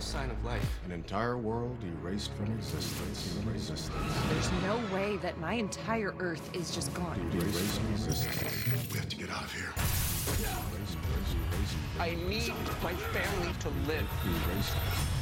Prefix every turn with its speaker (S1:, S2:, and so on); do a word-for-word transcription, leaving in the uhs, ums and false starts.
S1: sign of life.
S2: An entire world erased from existence. From existence.
S3: There's no way that my entire Earth is just gone.
S2: Erased from existence.
S4: We have to get out of here.
S1: I need my family to live.
S2: Erased.